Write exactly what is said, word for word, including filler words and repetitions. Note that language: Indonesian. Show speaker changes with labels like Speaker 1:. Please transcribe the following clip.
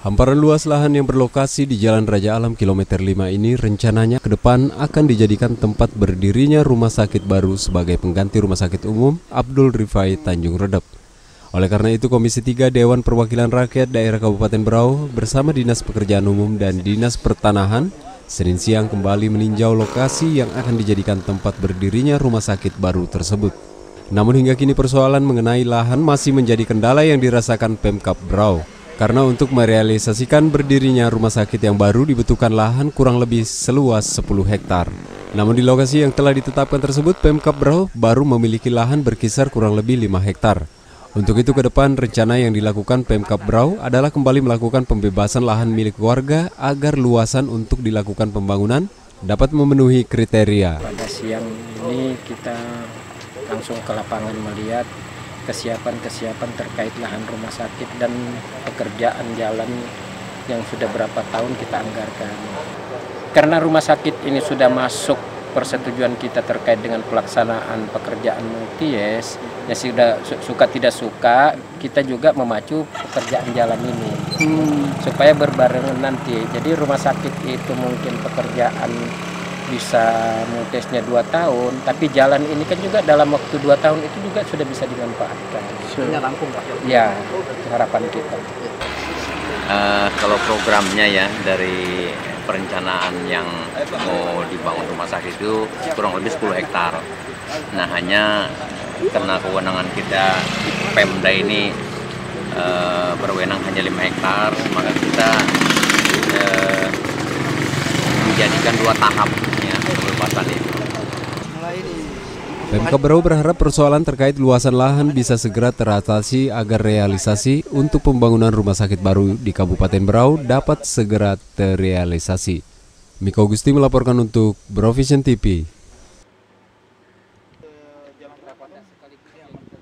Speaker 1: Hamparan luas lahan yang berlokasi di Jalan Raja Alam kilometer lima ini rencananya ke depan akan dijadikan tempat berdirinya rumah sakit baru sebagai pengganti Rumah Sakit Umum Abdul Rifai Tanjung Redep. Oleh karena itu, Komisi tiga Dewan Perwakilan Rakyat Daerah Kabupaten Berau bersama Dinas Pekerjaan Umum dan Dinas Pertanahan Senin siang kembali meninjau lokasi yang akan dijadikan tempat berdirinya rumah sakit baru tersebut. Namun hingga kini persoalan mengenai lahan masih menjadi kendala yang dirasakan Pemkab Berau. Karena untuk merealisasikan berdirinya rumah sakit yang baru dibutuhkan lahan kurang lebih seluas sepuluh hektar. Namun di lokasi yang telah ditetapkan tersebut, Pemkab Berau baru memiliki lahan berkisar kurang lebih lima hektar. Untuk itu ke depan rencana yang dilakukan Pemkab Berau adalah kembali melakukan pembebasan lahan milik warga agar luasan untuk dilakukan pembangunan dapat memenuhi kriteria.
Speaker 2: Pada siang ini kita langsung ke lapangan melihat kesiapan-kesiapan terkait lahan rumah sakit dan pekerjaan jalan yang sudah berapa tahun kita anggarkan. Karena rumah sakit ini sudah masuk persetujuan kita terkait dengan pelaksanaan pekerjaan multi-yes, ya sudah suka tidak suka, kita juga memacu pekerjaan jalan ini hmm. supaya berbarengan nanti. Jadi rumah sakit itu mungkin pekerjaan bisa multesnya dua tahun, tapi jalan ini kan juga dalam waktu dua tahun itu juga sudah bisa dimanfaatkan.
Speaker 3: Sudah rampung Pak?
Speaker 2: Ya, harapan kita.
Speaker 4: Uh, kalau programnya ya dari perencanaan yang mau dibangun rumah sakit itu kurang lebih sepuluh hektar. Nah hanya karena kewenangan kita di Pemda ini uh, berwenang hanya lima hektar, maka kita uh, menjadikan dua tahap ya pembebasan itu.
Speaker 1: Pemkab Berau berharap persoalan terkait luasan lahan bisa segera teratasi agar realisasi untuk pembangunan rumah sakit baru di Kabupaten Berau dapat segera terrealisasi. Miko Gusti melaporkan untuk Berau Vision T V.